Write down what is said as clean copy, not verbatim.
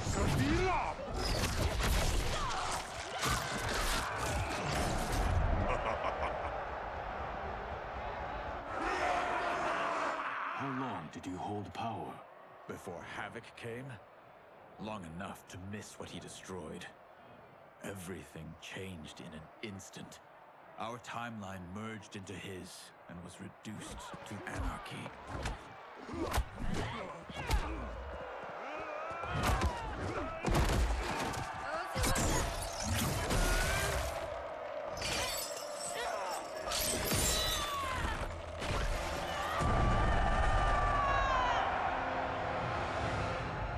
How long did you hold power? Before Havik came? Long enough to miss what he destroyed. Everything changed in an instant. Our timeline merged into his and was reduced to anarchy.